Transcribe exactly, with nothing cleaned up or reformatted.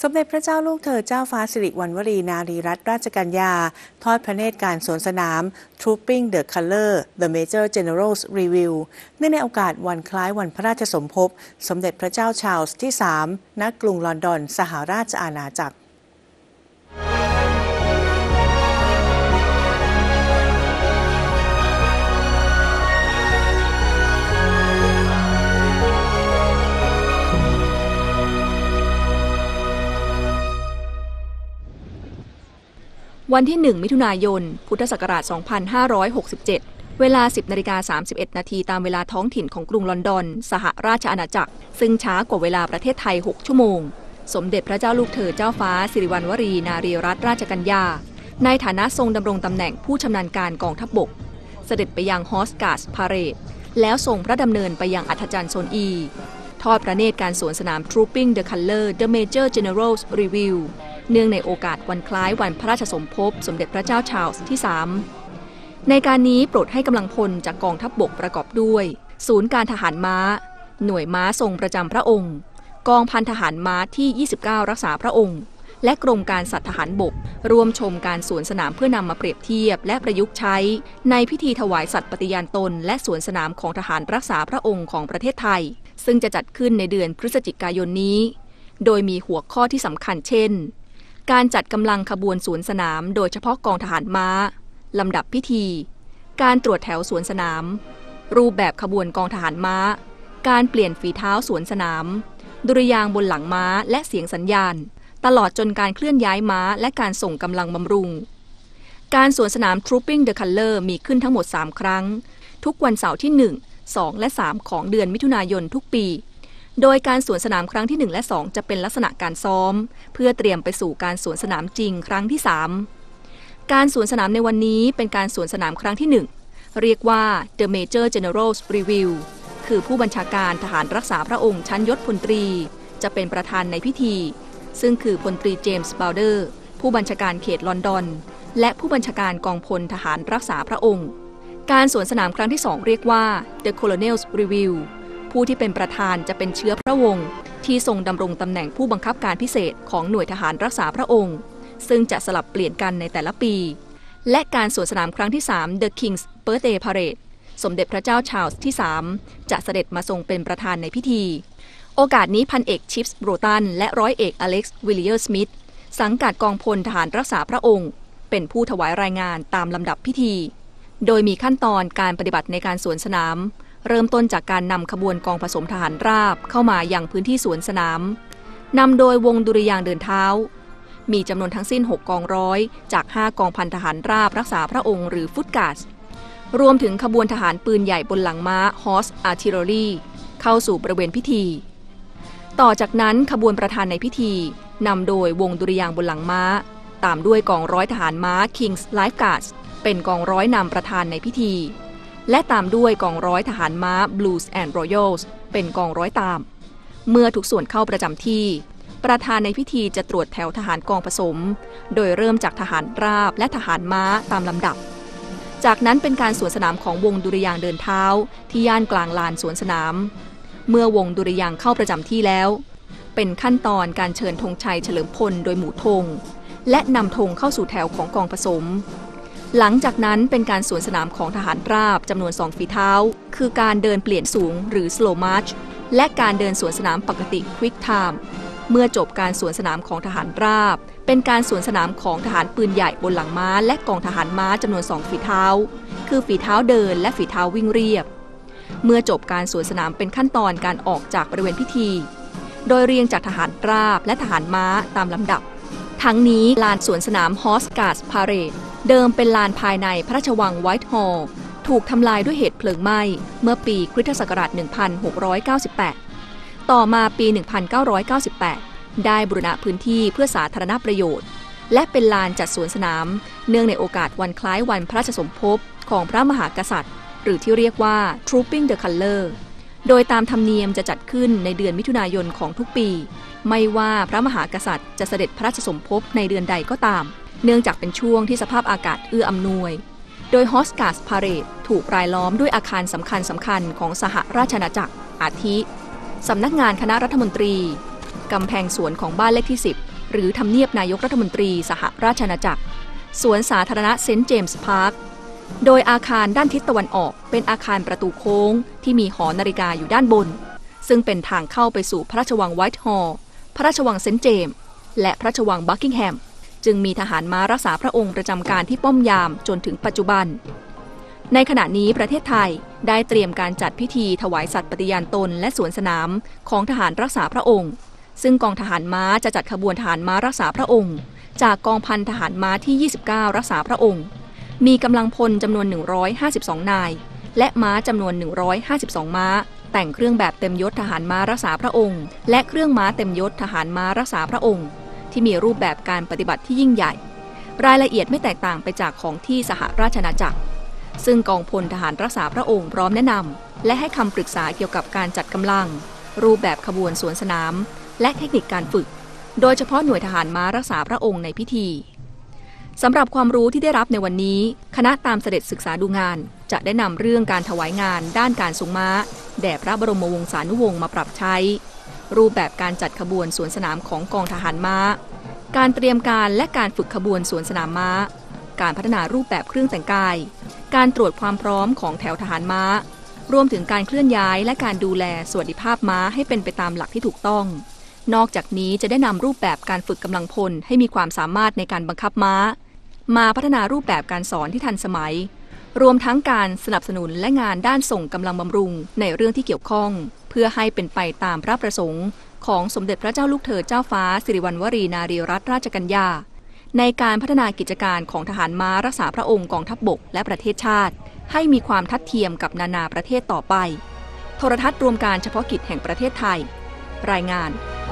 สมเด็จพระเจ้าลูกเธอเจ้าฟ้าสิริวัณวรีนารีรัตนราชกัญญาทอดพระเนตรการสวนสนาม Trooping the Color The Major General's Review เนื่องในโอกาสวันคล้ายวันพระราชสมภพสมเด็จพระเจ้าชาร์ลส์ที่ สาม ณ กรุงลอนดอนสหราชอาณาจักรวันที่ หนึ่ง มิถุนายน พุทธศักราช สองพันห้าร้อยหกสิบเจ็ด เวลา สิบนาฬิกาสามสิบเอ็ดนาทีตามเวลาท้องถิ่นของกรุงลอนดอนสหราชอาณาจักรซึ่งช้ากว่าเวลาประเทศไทย หก ชั่วโมงสมเด็จพระเจ้าลูกเธอเจ้าฟ้าสิริวัณวรีนารีรัตนราชกัญญาในฐานะทรงดำรงตำแหน่งผู้ชำนาญการกองทัพบกเสด็จไปยังฮอสการ์สพาเรดแล้วทรงพระดำเนินไปยังอัฐจันทร์โซน E ทอดพระเนตรการสวนสนาม Trooping the Color The Major General's Review เนื่องในโอกาสวันคล้ายวันพระราชสมภพสมเด็จพระเจ้าชาร์ลส์ที่ สาม ในการนี้โปรดให้กำลังพลจากกองทัพบกประกอบด้วยศูนย์การทหารม้าหน่วยม้าทรงประจำพระองค์กองพันทหารม้าที่ ยี่สิบเก้า รักษาพระองค์และกรมการสัตว์ทหารบกร่วมชมการสวนสนามเพื่อนำมาเปรียบเทียบและประยุกต์ใช้ในพิธีถวายสัตย์ปฏิญาณตนและสวนสนามของทหารรักษาพระองค์ของประเทศไทยซึ่งจะจัดขึ้นในเดือนพฤศจิกายนนี้โดยมีหัวข้อที่สำคัญเช่นการจัดกำลังขบวนสวนสนามโดยเฉพาะกองทหารม้าลำดับพิธีการตรวจแถวสวนสนามรูปแบบขบวนกองทหารม้าการเปลี่ยนฝีเท้าสวนสนามดุริยางค์บนหลังม้าและเสียงสัญญาณตลอดจนการเคลื่อนย้ายม้าและการส่งกำลังบำรุงการสวนสนาม Trooping the Color มีขึ้นทั้งหมดสามครั้งทุกวันเสาร์ที่หนึ่ง สองและสามของเดือนมิถุนายนทุกปีโดยการสวนสนามครั้งที่หนึ่งและสองจะเป็นลักษณะการซ้อมเพื่อเตรียมไปสู่การสวนสนามจริงครั้งที่สามการสวนสนามในวันนี้เป็นการสวนสนามครั้งที่หนึ่งเรียกว่า The Major General's Review คือผู้บัญชาการทหารรักษาพระองค์ชั้นยศพลตรีจะเป็นประธานในพิธีซึ่งคือพลตรีเจมส์บาวเดอร์ผู้บัญชาการเขตลอนดอนและผู้บัญชาการกองพลทหารรักษาพระองค์การสวนสนามครั้งที่สองเรียกว่า The Colonel's Review ผู้ที่เป็นประธานจะเป็นเชื้อพระวงศ์ที่ทรงดำรงตำแหน่งผู้บังคับการพิเศษของหน่วยทหารรักษาพระองค์ซึ่งจะสลับเปลี่ยนกันในแต่ละปีและการสวนสนามครั้งที่สาม The King's Birthday Parade สมเด็จพระเจ้าชาร์ลส์ที่ สาม จะเสด็จมาทรงเป็นประธานในพิธีโอกาสนี้พันเอกชิปส์โบรตันและร้อยเอกอเล็กซ์วิลเลียมสมิธสังกัดกองพลทหารรักษาพระองค์เป็นผู้ถวายรายงานตามลำดับพิธีโดยมีขั้นตอนการปฏิบัติในการสวนสนามเริ่มต้นจากการนำขบวนกองผสมทหารราบเข้ามายังพื้นที่สวนสนามนำโดยวงดุริยางค์เดินเท้ามีจำนวนทั้งสิ้นหกกองร้อยจากห้ากองพันทหารราบรักษาพระองค์หรือฟุตการ์ดรวมถึงขบวนทหารปืนใหญ่บนหลังม้า Horse Artillery เข้าสู่บริเวณพิธีต่อจากนั้นขบวนประธานในพิธีนำโดยวงดุริยางค์บนหลังม้าตามด้วยกองร้อยทหารม้า King's Life Guards เป็นกองร้อยนำประธานในพิธีและตามด้วยกองร้อยทหารม้า Blues and Royals เป็นกองร้อยตามเมื่อทุกส่วนเข้าประจำที่ประธานในพิธีจะตรวจแถวทหารกองผสมโดยเริ่มจากทหารราบและทหารม้าตามลำดับจากนั้นเป็นการสวนสนามของวงดุริยางค์เดินเท้าที่ย่านกลางลานสวนสนามเมื่อวงดุริยางค์เข้าประจำที่แล้วเป็นขั้นตอนการเชิญธงชัยเฉลิมพลโดยหมู่ธงและนำธงเข้าสู่แถวของกองผสมหลังจากนั้นเป็นการสวนสนามของทหารราบจำนวนสองฝีเท้าคือการเดินเปลี่ยนสูงหรือ slow march และการเดินสวนสนามปกติ quick time เมื่อจบการสวนสนามของทหารราบเป็นการสวนสนามของทหารปืนใหญ่บนหลังม้าและกองทหารม้าจำนวนสองฝีเท้าคือฝีเท้าเดินและฝีเท้าวิ่งเรียบเมื่อจบการสวนสนามเป็นขั้นตอนการออกจากบริเวณพิธีโดยเรียงจากทหารราบและทหารม้าตามลำดับทั้งนี้ลานสวนสนาม Horse Guards Parade เดิมเป็นลานภายในพระราชวังไวท์ฮอลล์ถูกทำลายด้วยเหตุเพลิงไหม้เมื่อปีคริสตศักราช หนึ่งพันหกร้อยเก้าสิบแปด ต่อมาปี หนึ่งพันเก้าร้อยเก้าสิบแปด ได้บูรณะพื้นที่เพื่อสาธารณประโยชน์และเป็นลานจัดสวนสนามเนื่องในโอกาสวันคล้ายวันพระราชสมภพของพระมหากษัตริย์หรือที่เรียกว่า Trooping the Color โดยตามธรรมเนียมจะจัดขึ้นในเดือนมิถุนายนของทุกปีไม่ว่าพระมหากษัตริย์จะเสด็จพระราชสมภพในเดือนใดก็ตามเนื่องจากเป็นช่วงที่สภาพอากาศเอื้ออำนวยโดย Horse Guards Parade ถูกรายล้อมด้วยอาคารสำคัญสำคัญของสหราชอาณาจักรอาทิสำนักงานคณะรัฐมนตรีกำแพงสวนของบ้านเลขที่สิบหรือทำเนียบนายกรัฐมนตรีสหราชอาณาจักรสวนสาธารณะเซนต์เจมส์พาร์คโดยอาคารด้านทิศตะวันออกเป็นอาคารประตูโค้งที่มีหอนาฬิกาอยู่ด้านบนซึ่งเป็นทางเข้าไปสู่พระราชวังไวท์ฮอลล์พระราชวังเซนต์เจมส์และพระราชวังบักกิงแฮมจึงมีทหารม้ารักษาพระองค์ประจำการที่ป้อมยามจนถึงปัจจุบันในขณะนี้ประเทศไทยได้เตรียมการจัดพิธีถวายสัตย์ปฏิญาณตนและสวนสนามของทหารรักษาพระองค์ซึ่งกองทหารม้าจะจัดขบวนทหารม้ารักษาพระองค์จากกองพันทหารม้าที่ยี่สิบเก้ารักษาพระองค์มีกำลังพลจำนวนหนึ่งร้อยห้าสิบสองนายและม้าจำนวนหนึ่งร้อยห้าสิบสองม้าแต่งเครื่องแบบเต็มยศทหารม้ารักษาพระองค์และเครื่องม้าเต็มยศทหารม้ารักษาพระองค์ที่มีรูปแบบการปฏิบัติที่ยิ่งใหญ่รายละเอียดไม่แตกต่างไปจากของที่สหราชอาณาจักรซึ่งกองพลทหารรักษาพระองค์พร้อมแนะนำและให้คำปรึกษาเกี่ยวกับการจัดกำลังรูปแบบขบวนสวนสนามและเทคนิคการฝึกโดยเฉพาะหน่วยทหารม้ารักษาพระองค์ในพิธีสำหรับความรู้ที่ได้รับในวันนี้คณะตามเสด็จศึกษาดูงานจะได้นำเรื่องการถวายงานด้านการทรงม้าแด่พระบรมวงศานุวงศ์มาปรับใช้รูปแบบการจัดขบวนสวนสนามของกองทหารม้าการเตรียมการและการฝึกขบวนสวนสนามม้าการพัฒนารูปแบบเครื่องแต่งกายการตรวจความพร้อมของแถวทหารม้ารวมถึงการเคลื่อนย้ายและการดูแลสวัสดิภาพม้าให้เป็นไปตามหลักที่ถูกต้องนอกจากนี้จะได้นำรูปแบบการฝึกกำลังพลให้มีความสามารถในการบังคับม้ามาพัฒนารูปแบบการสอนที่ทันสมัยรวมทั้งการสนับสนุนและงานด้านส่งกำลังบำรุงในเรื่องที่เกี่ยวข้องเพื่อให้เป็นไปตามพระประสงค์ของสมเด็จพระเจ้าลูกเธอเจ้าฟ้าสิริวัณวรีนารีรัตนราชกัญญาในการพัฒนากิจการของทหารม้ารักษาพระองค์กองทัพบกและประเทศชาติให้มีความทัดเทียมกับนานาประเทศต่อไปโทรทัศน์รวมการเฉพาะกิจแห่งประเทศไทยรายงาน